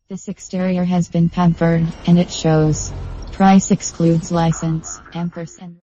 This exterior has been pampered, and it shows. Price excludes license, ampersand.